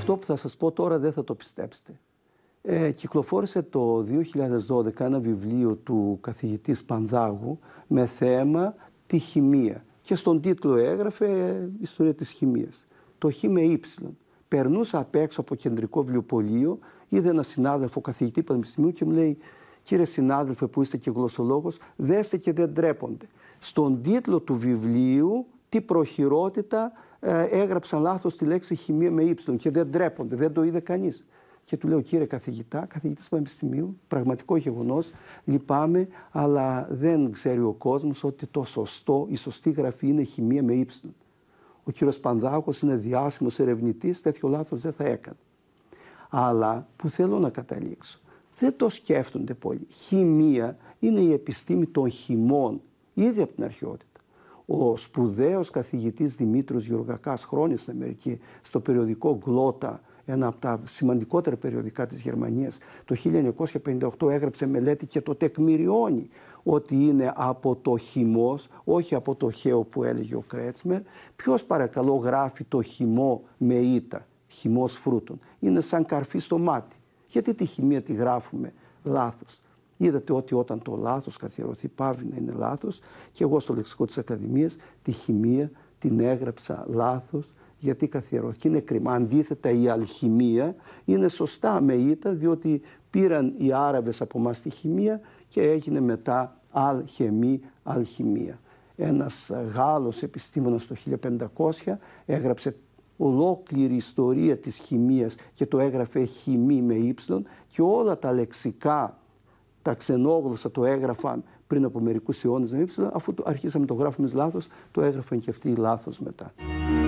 Αυτό που θα σας πω τώρα δεν θα το πιστέψετε. Κυκλοφόρησε το 2012 ένα βιβλίο του καθηγητή Σπανδάγου με θέμα τη χημεία. Και στον τίτλο έγραφε ιστορία της χημείας. Το χ με ύψιλον. Περνούσα απ' έξω από κεντρικό βιβλιοπωλείο, είδα ένα συνάδελφο καθηγητή πανεπιστημίου και μου λέει: «Κύριε συνάδελφε που είστε και γλωσσολόγος, δέστε και δεν ντρέπονται. Στον τίτλο του βιβλίου, τι προχειρότητα, έγραψαν λάθος τη λέξη χημεία με ύψιλον και δεν ντρέπονται, δεν το είδε κανείς». Και του λέω: «Κύριε καθηγητά, καθηγητής πανεπιστημίου, πραγματικό γεγονός, λυπάμαι, αλλά δεν ξέρει ο κόσμος ότι το σωστό, η σωστή γραφή είναι χημεία με ύψιλον. Ο κύριος Πανδάκος είναι διάσημος ερευνητής, τέτοιο λάθος δεν θα έκανε». Αλλά που θέλω να καταλήξω, δεν το σκέφτονται πολύ. Χημεία είναι η επιστήμη των χυμών, ήδη από την αρχαιότητα. Ο σπουδαίος καθηγητής Δημήτριος Γεωργακάς, χρόνια στην Αμερική, στο περιοδικό Γλώτα, ένα από τα σημαντικότερα περιοδικά της Γερμανίας, το 1958 έγραψε μελέτη και το τεκμηριώνει ότι είναι από το χυμός, όχι από το χέο που έλεγε ο Κρέτσμερ. Ποιος παρακαλώ γράφει το χυμό με ήτα, χυμός φρούτων? Είναι σαν καρφί στο μάτι. Γιατί τη χημεία τη γράφουμε λάθος? Είδατε ότι όταν το λάθος καθιερωθεί πάβει να είναι λάθος, και εγώ στο λεξικό της Ακαδημίας τη χημεία την έγραψα λάθος, γιατί καθιερώθηκε. Είναι κρίμα. Αντίθετα, η αλχημία είναι σωστά με ήτα, διότι πήραν οι Άραβες από εμάς τη χημεία και έγινε μετά αλχημία. Ένας Γάλλος επιστήμονας το 1500 έγραψε ολόκληρη ιστορία της χημείας και το έγραφε χημή με ύψιλον, και όλα τα λεξικά, τα ξενόγλωσσα το έγραφαν πριν από μερικούς αιώνες με ύψιλον, αφού αρχίσαμε το γράφουμε λάθος, το έγραφαν και αυτοί λάθος μετά.